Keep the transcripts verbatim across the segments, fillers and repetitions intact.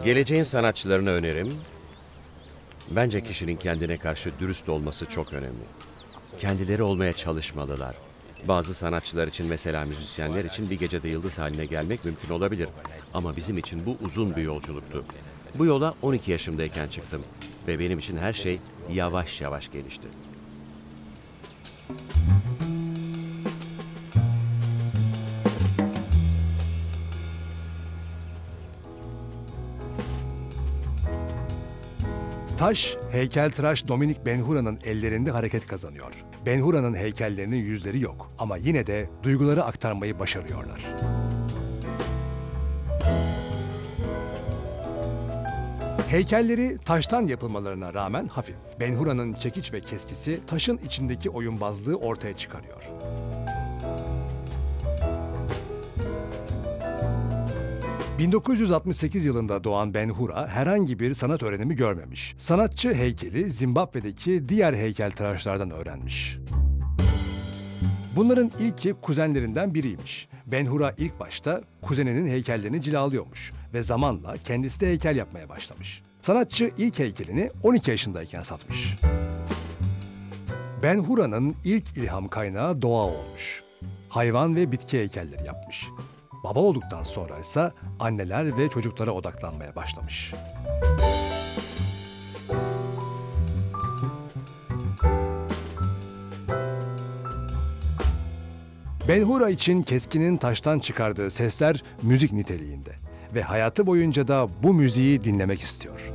Geleceğin sanatçılarına önerim, bence kişinin kendine karşı dürüst olması çok önemli. Kendileri olmaya çalışmalılar. Bazı sanatçılar için, mesela müzisyenler için bir gecede yıldız haline gelmek mümkün olabilir. Ama bizim için bu uzun bir yolculuktu. Bu yola on iki yaşımdayken çıktım ve benim için her şey yavaş yavaş gelişti. Taş, heykeltıraş Dominik Benhura'nın ellerinde hareket kazanıyor. Benhura'nın heykellerinin yüzleri yok ama yine de duyguları aktarmayı başarıyorlar. Heykelleri taştan yapılmalarına rağmen hafif. Benhura'nın çekiç ve keskisi taşın içindeki oyunbazlığı ortaya çıkarıyor. bin dokuz yüz altmış sekiz yılında doğan Benhura herhangi bir sanat öğrenimi görmemiş. Sanatçı heykeli Zimbabwe'deki diğer heykeltıraşlardan öğrenmiş. Bunların ilki kuzenlerinden biriymiş. Benhura ilk başta kuzeninin heykellerini cilalıyormuş ve zamanla kendisi de heykel yapmaya başlamış. Sanatçı ilk heykelini on iki yaşındayken satmış. Benhura'nın ilk ilham kaynağı doğa olmuş. Hayvan ve bitki heykelleri yapmış. Baba olduktan sonra ise anneler ve çocuklara odaklanmaya başlamış. Benhura için keskinin taştan çıkardığı sesler müzik niteliğinde ve hayatı boyunca da bu müziği dinlemek istiyor.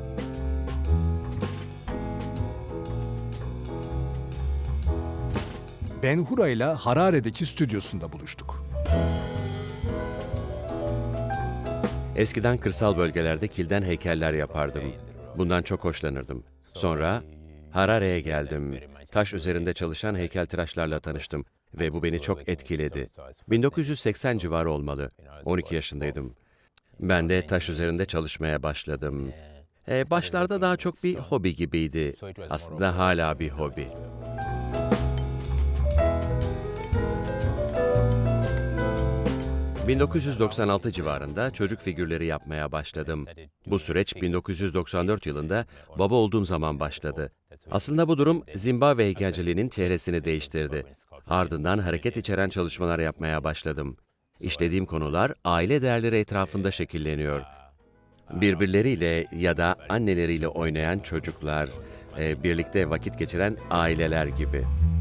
Benhura ile Harare'deki stüdyosunda buluştuk. Eskiden kırsal bölgelerde kilden heykeller yapardım. Bundan çok hoşlanırdım. Sonra Harare'ye geldim. Taş üzerinde çalışan heykeltıraşlarla tanıştım ve bu beni çok etkiledi. bin dokuz yüz seksen civarı olmalı. on iki yaşındaydım. Ben de taş üzerinde çalışmaya başladım. Ee, başlarda daha çok bir hobi gibiydi. Aslında hala bir hobi. bin dokuz yüz doksan altı civarında çocuk figürleri yapmaya başladım. Bu süreç bin dokuz yüz doksan dört yılında baba olduğum zaman başladı. Aslında bu durum Zimbabwe heykelciliğinin çehresini değiştirdi. Ardından hareket içeren çalışmalar yapmaya başladım. İşlediğim konular aile değerleri etrafında şekilleniyor. Birbirleriyle ya da anneleriyle oynayan çocuklar, birlikte vakit geçiren aileler gibi.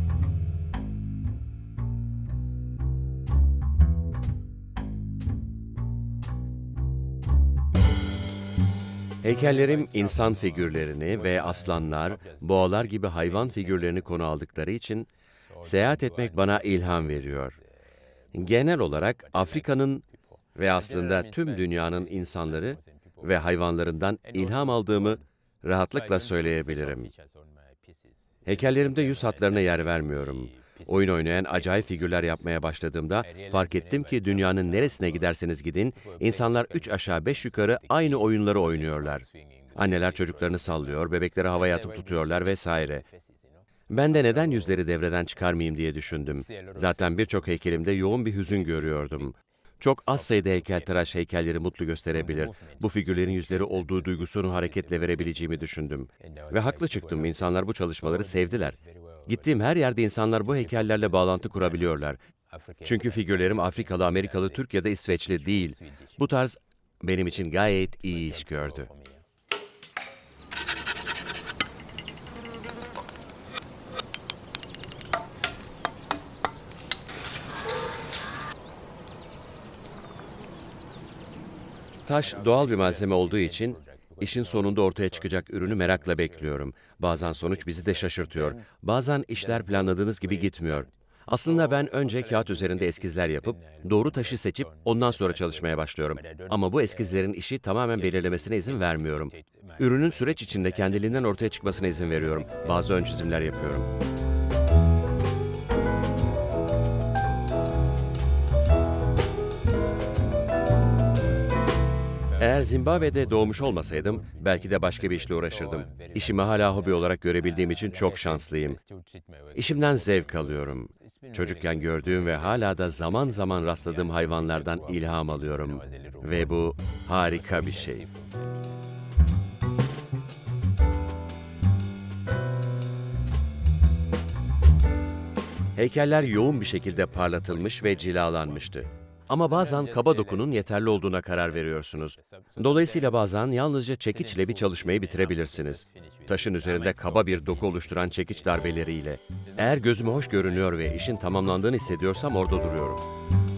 Heykellerim insan figürlerini ve aslanlar, boğalar gibi hayvan figürlerini konu aldıkları için seyahat etmek bana ilham veriyor. Genel olarak Afrika'nın ve aslında tüm dünyanın insanları ve hayvanlarından ilham aldığımı rahatlıkla söyleyebilirim. Heykellerimde yüz hatlarına yer vermiyorum. Oyun oynayan acayip figürler yapmaya başladığımda fark ettim ki dünyanın neresine giderseniz gidin, insanlar üç aşağı beş yukarı aynı oyunları oynuyorlar. Anneler çocuklarını sallıyor, bebekleri havaya atıp tutuyorlar vesaire. Ben de neden yüzleri devreden çıkarmayayım diye düşündüm. Zaten birçok heykelimde yoğun bir hüzün görüyordum. Çok az sayıda heykeltıraş heykelleri mutlu gösterebilir. Bu figürlerin yüzleri olduğu duygusunu hareketle verebileceğimi düşündüm. Ve haklı çıktım, insanlar bu çalışmaları sevdiler. Gittiğim her yerde insanlar bu heykellerle bağlantı kurabiliyorlar. Çünkü figürlerim Afrikalı, Amerikalı, Türk ya da İsveçli değil. Bu tarz benim için gayet iyi iş gördü. Taş doğal bir malzeme olduğu için işin sonunda ortaya çıkacak ürünü merakla bekliyorum. Bazen sonuç bizi de şaşırtıyor. Bazen işler planladığınız gibi gitmiyor. Aslında ben önce kağıt üzerinde eskizler yapıp doğru taşı seçip ondan sonra çalışmaya başlıyorum. Ama bu eskizlerin işi tamamen belirlemesine izin vermiyorum. Ürünün süreç içinde kendiliğinden ortaya çıkmasına izin veriyorum. Bazı ön çizimler yapıyorum. Eğer Zimbabwe'de doğmuş olmasaydım, belki de başka bir işle uğraşırdım. İşimi hala hobi olarak görebildiğim için çok şanslıyım. İşimden zevk alıyorum. Çocukken gördüğüm ve hala da zaman zaman rastladığım hayvanlardan ilham alıyorum. Ve bu harika bir şey. Heykeller yoğun bir şekilde parlatılmış ve cilalanmıştı. Ama bazen kaba dokunun yeterli olduğuna karar veriyorsunuz. Dolayısıyla bazen yalnızca çekiç ile bir çalışmayı bitirebilirsiniz. Taşın üzerinde kaba bir doku oluşturan çekiç darbeleriyle. Eğer gözüme hoş görünüyor ve işin tamamlandığını hissediyorsam orada duruyorum.